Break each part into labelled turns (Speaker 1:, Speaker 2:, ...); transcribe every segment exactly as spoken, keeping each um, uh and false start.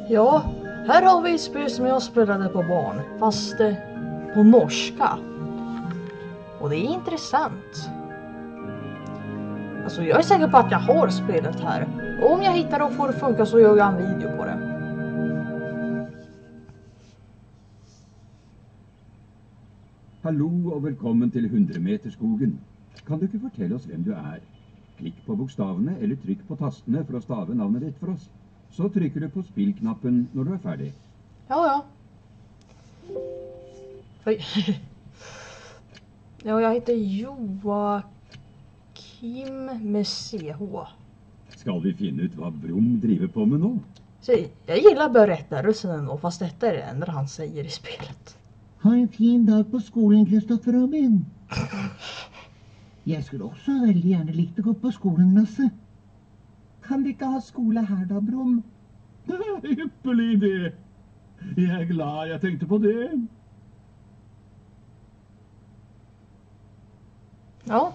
Speaker 1: Ja, här har vi ett spel som jag spelade på barn, fast eh, på norska. Och det är intressant. Alltså jag är säker på att jag har spelet här. Och om jag hittar det och får det funka så gör jag en video på det.
Speaker 2: Hallo og velkommen til hundremeterskogen. Kan du ikke fortelle oss hvem du er? Klikk på bokstavene eller trykk på tastene for å stave navnet ditt for oss. Så trykker du på spillknappen når du er ferdig.
Speaker 1: Ja, ja. Oj. Ja, jag heter Joakim med C H.
Speaker 2: Skal vi finne ut hva Brom driver på med nå?
Speaker 1: Så jag gillar berättelsen ändå, fast detta är det enda han säger i spelet.
Speaker 3: Ha en fin dag på skolen, Kristoffer Robin. Jeg skulle også veldig gjerne likt å gå på skolen, Lasse. Kan vi ikke ha skole her da, Brom?
Speaker 2: Ypperlig idé. Jeg er glad jeg tenkte på det.
Speaker 1: Ja.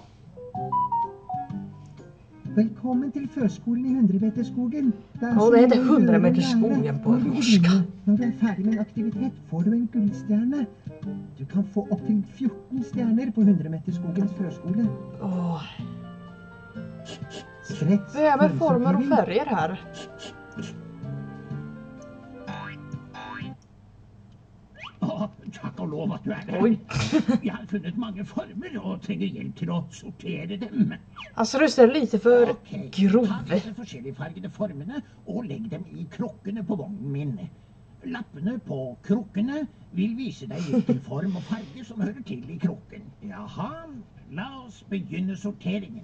Speaker 3: Velkommen til førskolen i hundremeterskogen.
Speaker 1: Ja, det heter hundremeterskogen på norsk.
Speaker 3: Når du er ferdig med en aktivitet, får du en gullstjerne. Du kan få opp til fjorten stjerner på hundremeterskogens førskole.
Speaker 1: Åh.
Speaker 3: Stretch,
Speaker 1: Det är med former och färger här.
Speaker 4: Å, takk og lov at du er der.
Speaker 1: Oj.
Speaker 4: Jeg har funnet mange former og trenger hjelp til å sortere dem.
Speaker 1: Alltså det är lite för
Speaker 4: Ok, ta
Speaker 1: grov.
Speaker 4: disse forskjelligfargede formene og legg dem i krukkene på vognen min. Lappene på krukkene vil vise deg hvilken form og farge som hører til i krukken. Jaha, la oss begynne sorteringen.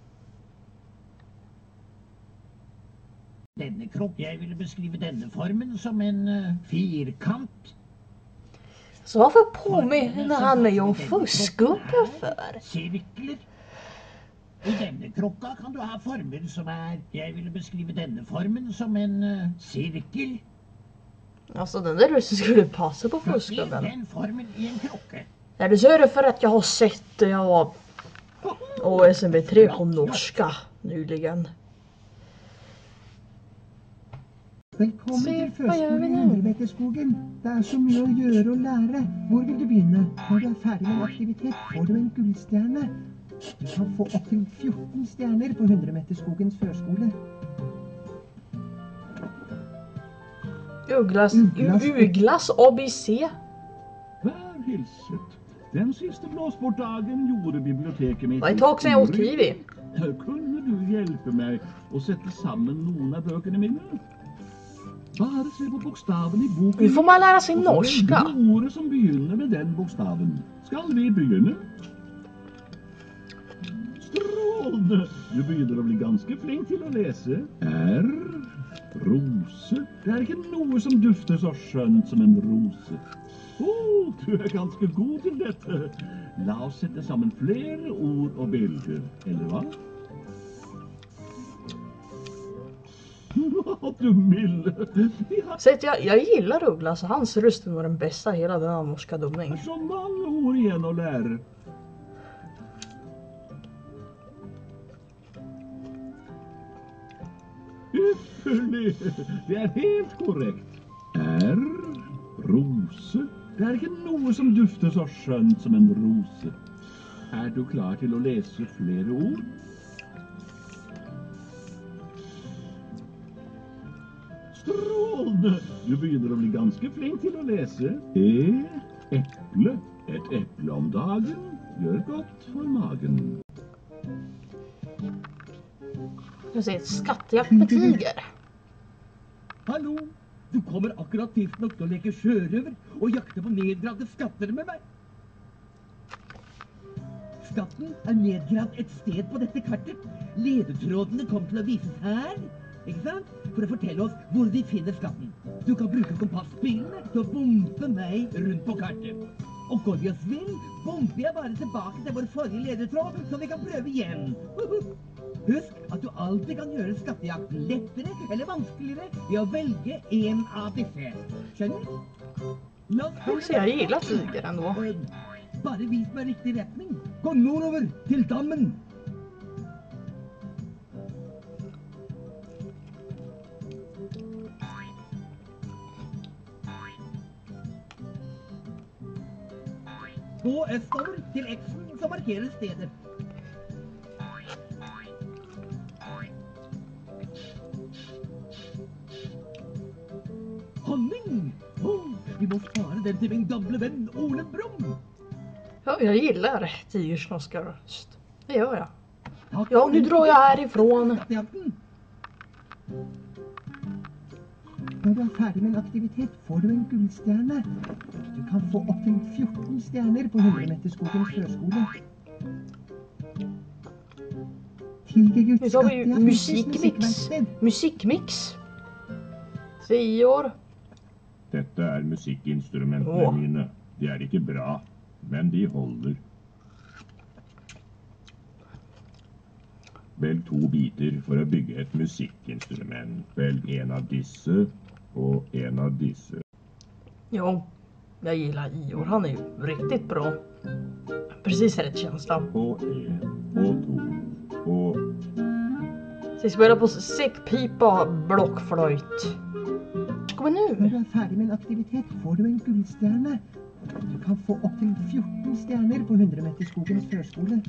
Speaker 4: Denne krukken, jeg ville beskrive denne formen som en uh, firkant.
Speaker 1: Så varför påminner han mig om fuskgubben för?
Speaker 4: Sirkler. I denne krukka kan du ha former som er, jeg ville beskrive denne formen som en uh, sirkel.
Speaker 1: Alltså den där rösten skulle passa på fuskgubben.
Speaker 4: Den formen i en krukke.
Speaker 1: Eller så är det för att jag har sett ja, och S M B tre på norska nyligen.
Speaker 3: Velkommen
Speaker 1: Se,
Speaker 3: til
Speaker 1: hva gjør vi
Speaker 3: førskolen i
Speaker 1: nå?
Speaker 3: hundremeterskogen. Det er så mye å gjøre og lære. Hvor vil du begynne? Når du er ferdig med en aktivitet, får du en gullstjerne. Du kan få opp til fjorten stjerner på hundremeterskogens førskole.
Speaker 1: Ugglas,
Speaker 3: Ugglas.
Speaker 1: Ugglas A B C.
Speaker 2: Vær hilset. Den siste blåsportdagen gjorde biblioteket mitt...
Speaker 1: Det var ett tag sedan jag åt kiwi.
Speaker 2: Kunne du hjelpe meg å sette sammen noen av bøkene mine? Bare se på bokstaven i boken.
Speaker 1: Nu får man lära sig
Speaker 2: Og så
Speaker 1: norska.
Speaker 2: velge ordet som begynner med den bokstaven. Skal vi begynne? Strålende! Du begynner å bli ganske flink til å lese. R. Rose. Det er ikke noe som dufter så skjønt som en rose. Åh, du er ganske god til dette. La oss sette sammen flere ord og bilder, eller hva? Åh, du milde. Vi har
Speaker 1: Så att jag, jag gillar Ugglas, hans röst var den bästa i hela den norska dubbningen.
Speaker 2: så mange ord igjen å lære. Ypperlig! Det er helt korrekt. R. Rose. Det er ikke noe som dufter så skjønt som en rose. Er du klar til å lese flere ord? Strålende! Du begynner å bli ganske flink til å lese. E. Eple. Et eple om dagen gjør godt for magen.
Speaker 1: Jag ser ett skattjakt med tiger.
Speaker 4: Hallo, du kommer akkurat tidsnok til å leke sjørøver og jakte på nedgravde skatter med meg. Skatten er nedgravd et sted på dette kartet. Ledetrådene kom til å vises her, ikke sant? For å fortelle oss hvor vi finner skatten. Du kan bruke kompasspilene til å bompe meg rundt på kartet. Og går vi oss vill, bomper jeg bare tilbake til vår forrige ledetråd, så vi kan prøve igjen. Husk at du alltid kan gjøre skattejakten lettere eller vanskeligere ved å velge en av disse. Skjønner? La oss
Speaker 1: Jag ser, jag gillar tiger ändå.
Speaker 4: Eh, Bare vis meg riktig retning. Gå nordover til dammen. Gå østover til X-en som markerer stedet. Honning! Oh, vi må spare den till min gamle vän Ole Brumm.
Speaker 1: Ja, jag gillar Tigers norska röst. Det gör jag. Ja, nu drar jag härifrån.
Speaker 3: Når du er ferdig med en aktivitet, får du en gullstjerne. Du kan få opp til fjorten stjerner på hundremeterskogens førskole. Tigerguds
Speaker 1: Nu tar vi ju
Speaker 3: skattejaktens
Speaker 1: musikmix.
Speaker 3: musikkverksted.
Speaker 1: Musikmix. Sior.
Speaker 2: Dette er musikkinstrumentene
Speaker 1: Åh.
Speaker 2: mine. De er ikke bra, men de holder. Velg to biter for å bygge et musikkinstrument. Velg en av disse og en av disse.
Speaker 1: Jo, jag gillar Ior. Han är ju riktigt bra. Precis rätt känsla.
Speaker 2: Og en, og to, og...
Speaker 1: Så vi spelar på säckpipa och blockflöjt. Kom
Speaker 3: Når
Speaker 1: nu.
Speaker 3: du er ferdig med en aktivitet, får du en gullstjerne. Du kan få opp til fjorten stjerner på hundremeterskogens førskole.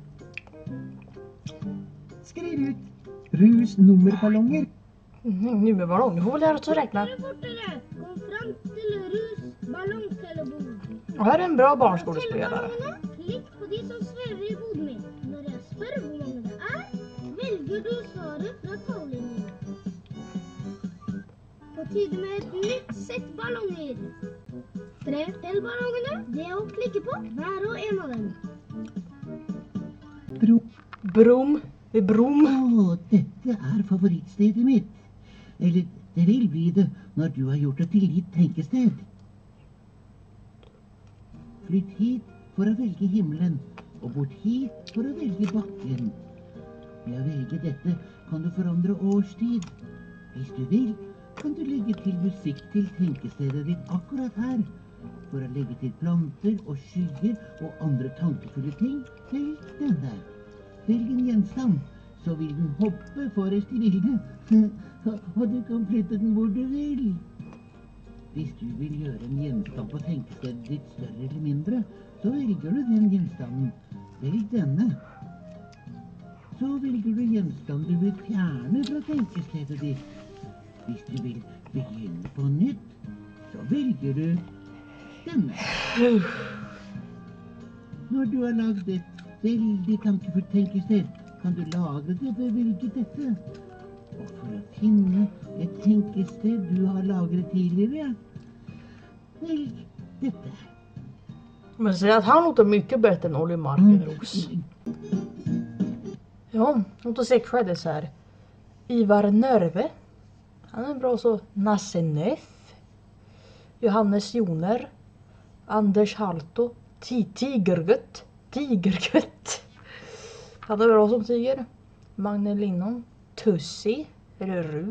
Speaker 3: Skriv ut rus-nummerballonger.
Speaker 1: Mm, nu med ballong. Du får väl lära oss att räkna.
Speaker 5: Fortere! Kom fram til rus ballongtelebord.
Speaker 1: Och här är en bra barnskådespelare.
Speaker 5: Klikk på de som svever i hodet mitt. Når jeg spør hvor mange det er, velger du svaret fra talllinjen. På tide med et nytt sett ballonger. Tre til ballongene. Det er å klikke på hver og en av dem.
Speaker 3: Bro.
Speaker 1: Brom. Vid Brom.
Speaker 4: Å, dette er favorittstedet mitt. Eller, det vil bli det når du har gjort det til ditt tenkested. Flytt hit for å velge himmelen, og bort hit for å velge bakken. Ved å velge dette kan du forandre årstid. Hvis du vil, kan du legge til musikk til tenkestedet ditt akkurat her. For å legge til planter og skyer og andre tankefulle ting, velg den der. Velg en gjenstand, så vil den hoppe forrest i bildet, og du kan flytte den hvor du vil. Hvis du vil gjøre en gjenstand på tenkestedet ditt større eller mindre, så velger du den gjenstanden. Velg denne. Så velger du gjenstand du vil fjerne fra tenkestedet ditt. Hvis du vil begynne på nytt, så velger du denne. Når du har lagd et veldig tankefullt tenkested, kan du lagre det ved å velge dette. Og for å finne et tenkested du har lagret tidligere, velg dette.
Speaker 1: Men säg att han låter mycket bättre än Olle Markenros. Ja, låt oss se credits här. Ivar Nörve. Han är bra så. Nasse Neff. Johannes Joner. Anders Halto. Tigergött. Tigergött. Han är bra som tiger. Magne Linnon. Tussi. Eller Ru.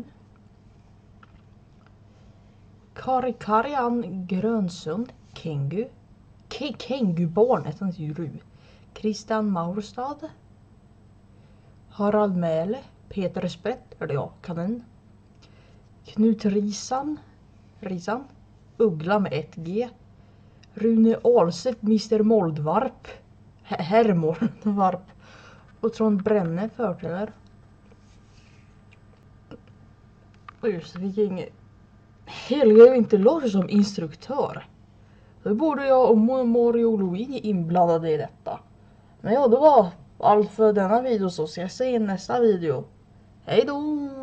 Speaker 1: Kari Karian Grönsund. Kengu. Ke Kengubarnet, han heter Ru. Christian Maurstad. Harald Mäle. Peter Spett. Eller ja, kanin. Knut Risan. Risan. Uggla med ett G. Rune Ahlstedt, mister Moldvarp. Herr Moldvarp. Och Trond Brenne förträdare. Och just det, fick inget. Helge inte låter som instruktör. Då borde jag och Mario Louis inblandade i detta. Men ja, det var allt för denna video, så ska jag se i nästa video. Hej då!